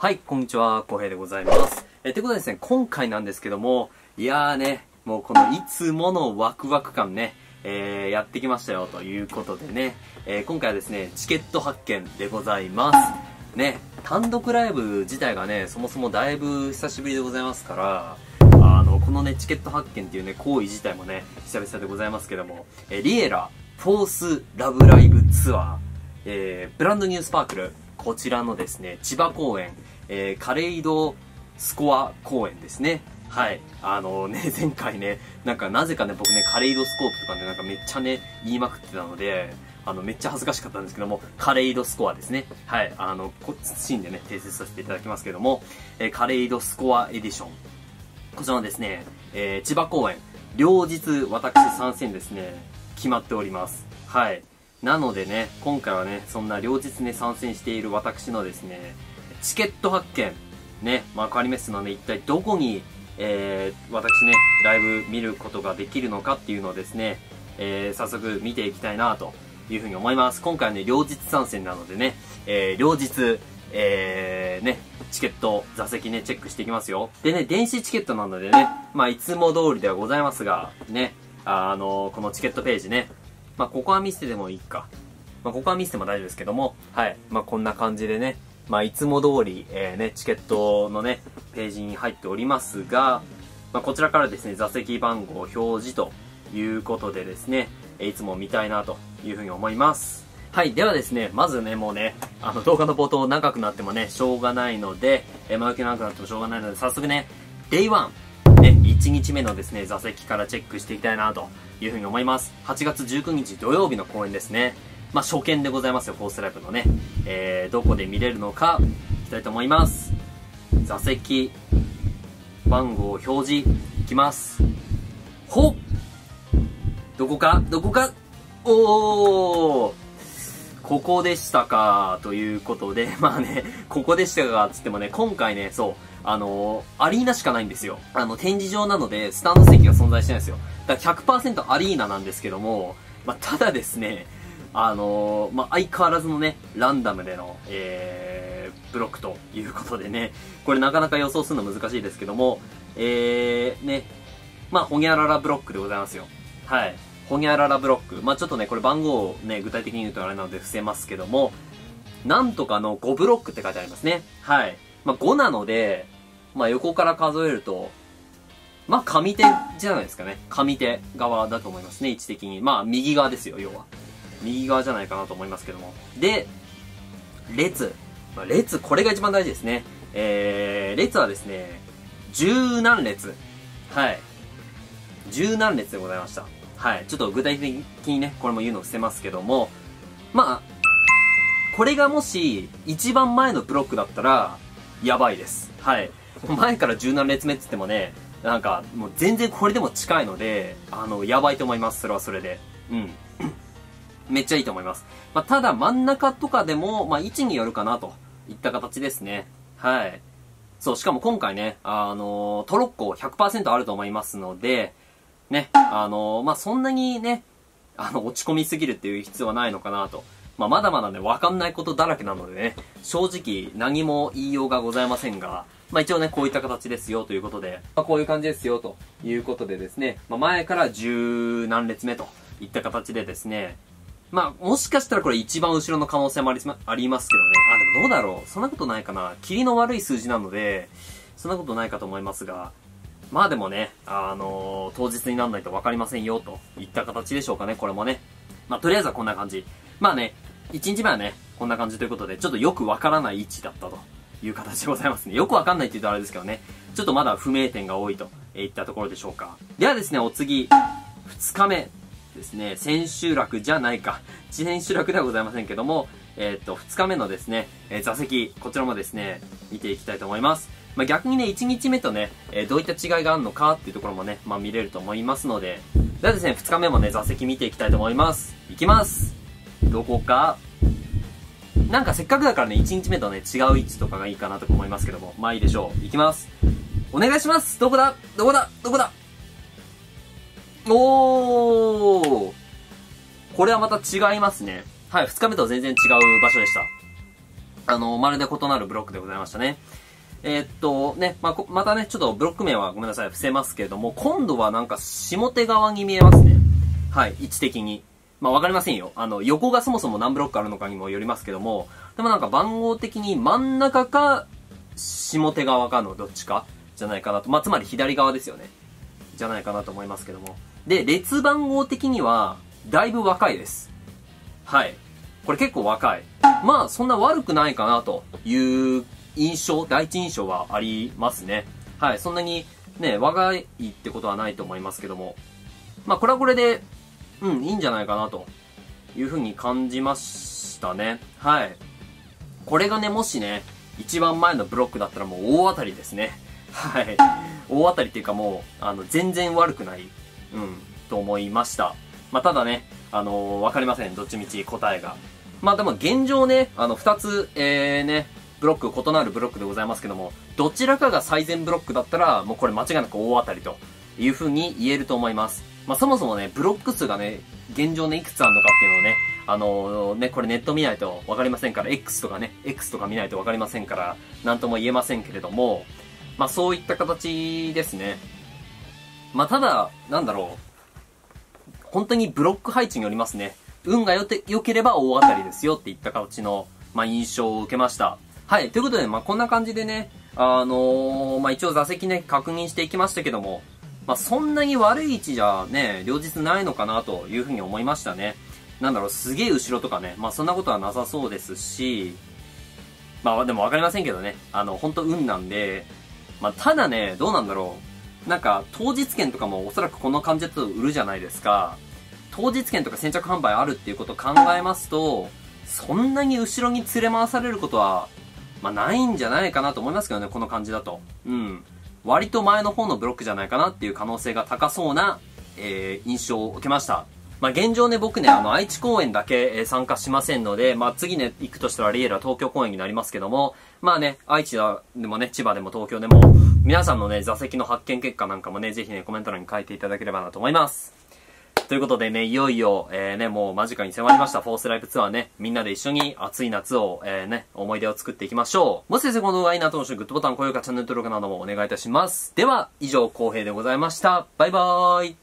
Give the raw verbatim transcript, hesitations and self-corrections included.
はい、こんにちは、こうへいでございます。えー、ということでですね、今回なんですけども、いやーね、もうこのいつものワクワク感ね、えー、やってきましたよ、ということでね、えー、今回はですね、チケット発見でございます。ね、単独ライブ自体がね、そもそもだいぶ久しぶりでございますから、あの、このね、チケット発見っていうね、行為自体もね、久々でございますけども、えー、リエラ、フォースラブライブツアー、えー、ブランドニュースパークル、こちらのですね、千葉公演、えー、カレイドスコア公演ですね。はい。あのね、前回ね、なんかなぜかね、僕ね、カレイドスコープとかね、なんかめっちゃね、言いまくってたので、あの、めっちゃ恥ずかしかったんですけども、カレイドスコアですね。はい。あの、こっちでね、訂正させていただきますけども、えー、カレイドスコアエディション。こちらのですね、えー、千葉公演、両日私参戦ですね、決まっております。はい。なのでね、今回はね、そんな両日ね、参戦している私のですね、チケット発見、ね、幕張メッセのね、一体どこに、えー、私ね、ライブ見ることができるのかっていうのをですね、えー、早速見ていきたいなというふうに思います。今回はね、両日参戦なのでね、えー、両日、えー、ね、チケット、座席ね、チェックしていきますよ。でね、電子チケットなのでね、まあ、いつも通りではございますが、ね、あのー、このチケットページね、まあ、ここは見せてもいいか。まあ、ここは見せても大丈夫ですけども、はい。まあ、こんな感じでね、まあ、いつも通り、えー、ね、チケットのね、ページに入っておりますが、まあ、こちらからですね、座席番号表示ということでですね、いつも見たいなというふうに思います。はい。ではですね、まずね、もうね、あの、動画の冒頭長くなってもね、しょうがないので、えー、前置き長くなってもしょうがないので、早速ね、デイワン、ね、いちにちめのですね、座席からチェックしていきたいなというふうに思います。はちがつじゅうくにち土曜日の公演ですね。まあ、初見でございますよ、フォースライブのね。えー、どこで見れるのか、いきたいと思います。座席、番号表示、いきます。ほっ！どこかどこかおー！ここでしたか、ということで、まあね、ここでしたか、つってもね、今回ね、そう、あのー、アリーナしかないんですよ。あの、展示場なので、スタンド席が存在してないんですよ。だから ひゃくパーセント アリーナなんですけども、まあ、ただですね、あのー、まあ、相変わらずのね、ランダムでの、えー、ブロックということでね、これなかなか予想するの難しいですけども、えー、ね、まあ、ホニャララブロックでございますよ。はい。ホニャララブロック。まあ、ちょっとね、これ番号をね、具体的に言うとあれなので伏せますけども、なんとかのごブロックって書いてありますね。はい。まあ、ごなので、まあ、横から数えると、まあ、上手じゃないですかね。上手側だと思いますね、位置的に。まあ、右側ですよ、要は。右側じゃないかなと思いますけども。で、列。まあ、列、これが一番大事ですね。えー、列はですね、十何列。はい。十何列でございました。はい。ちょっと具体的にね、これも言うの伏せますけども、まあ、これがもし、一番前のブロックだったら、やばいです。はい。前から十何列目って言ってもね、なんか、もう全然これでも近いので、あの、やばいと思います。それはそれで。うん。めっちゃいいと思います。まあ、ただ真ん中とかでも、まあ、位置によるかなといった形ですね。はい。そう、しかも今回ね、あのー、トロッコ ひゃくパーセント あると思いますので、ね、あのー、まあ、そんなにね、あの、落ち込みすぎるっていう必要はないのかなと。まあ、まだまだね、わかんないことだらけなのでね、正直何も言いようがございませんが、まあ、一応ね、こういった形ですよということで、まあ、こういう感じですよということでですね、まあ、前から十何列目といった形でですね、まあ、もしかしたらこれ一番後ろの可能性もありありますけどね。あ、でもどうだろう。そんなことないかな。霧の悪い数字なので、そんなことないかと思いますが、まあでもね、あのー、当日にならないと分かりませんよ、といった形でしょうかね、これもね。まあ、とりあえずはこんな感じ。まあね、いちにちめはね、こんな感じということで、ちょっとよくわからない位置だったという形でございますね。よくわかんないって言うとあれですけどね、ちょっとまだ不明点が多いといったところでしょうか。ではですね、お次、ふつかめ。ですね、千秋楽じゃないか。千秋楽ではございませんけども、えー、っと、二日目のですね、えー、座席、こちらもですね、見ていきたいと思います。まあ、逆にね、一日目とね、えー、どういった違いがあるのかっていうところもね、まあ、見れると思いますので、ではですね、二日目もね、座席見ていきたいと思います。いきます。どこか、なんかせっかくだからね、一日目とね、違う位置とかがいいかなとか思いますけども、まあいいでしょう。いきます。お願いします。どこだどこだどこだおー、これはまた違いますね。はい、二日目とは全然違う場所でした。 あの、まるで異なるブロックでございましたね。えー、っと、ね、まあ、またね、ちょっとブロック名はごめんなさい、伏せますけれども、今度はなんか下手側に見えますね。はい、位置的に。まあ、わかりませんよ。あの、横がそもそも何ブロックあるのかにもよりますけども、でもなんか番号的に真ん中か、下手側かのどっちかじゃないかなと。まあ、つまり左側ですよね。じゃないかなと思いますけども。で、列番号的には、だいぶ若いです。はい。これ結構若い。まあ、そんな悪くないかなという印象、第一印象はありますね。はい。そんなにね、若いってことはないと思いますけども。まあ、これはこれで、うん、いいんじゃないかなというふうに感じましたね。はい。これがね、もしね、一番前のブロックだったらもう大当たりですね。はい。大当たりっていうかもう、あの、全然悪くない、うん、と思いました。まあ、ただね、あのー、わかりません。どっちみち答えが。まあ、でも現状ね、あの、二つ、えーね、ブロック、異なるブロックでございますけども、どちらかが最善ブロックだったら、もうこれ間違いなく大当たりというふうに言えると思います。まあ、そもそもね、ブロック数がね、現状ね、いくつあるのかっていうのをね、あのー、ね、これネット見ないとわかりませんから、X とかね、X とか見ないとわかりませんから、なんとも言えませんけれども、まあ、そういった形ですね。まあ、ただ、なんだろう。本当にブロック配置によりますね。運がよて、良ければ大当たりですよっていった形の、まあ、印象を受けました。はい。ということで、まあ、こんな感じでね、あのー、まあ、一応座席ね、確認していきましたけども、まあ、そんなに悪い位置じゃね、両日ないのかなというふうに思いましたね。なんだろう、すげえ後ろとかね、まあ、そんなことはなさそうですし、まあ、でもわかりませんけどね、あの、本当運なんで、まあ、ただね、どうなんだろう。なんか、当日券とかもおそらくこの感じだと売るじゃないですか。当日券とか先着販売あるっていうことを考えますと、そんなに後ろに連れ回されることは、まあ、ないんじゃないかなと思いますけどね、この感じだと。うん。割と前の方のブロックじゃないかなっていう可能性が高そうな、えー、印象を受けました。まあ、現状ね、僕ね、あの、愛知公演だけ、えー、参加しませんので、まあ、次ね、行くとしたらリエルは東京公演になりますけども、まあね、愛知でもね、千葉でも東京でも、皆さんのね、座席の発見結果なんかもね、ぜひね、コメント欄に書いていただければなと思います。ということでね、いよいよ、えー、ね、もう間近に迫りました、フォースライブツアーね、みんなで一緒に暑い夏を、えー、ね、思い出を作っていきましょう。もしですね、この動画がいいなと思う人、グッドボタン、高評価、チャンネル登録などもお願いいたします。では、以上、浩平でございました。バイバーイ。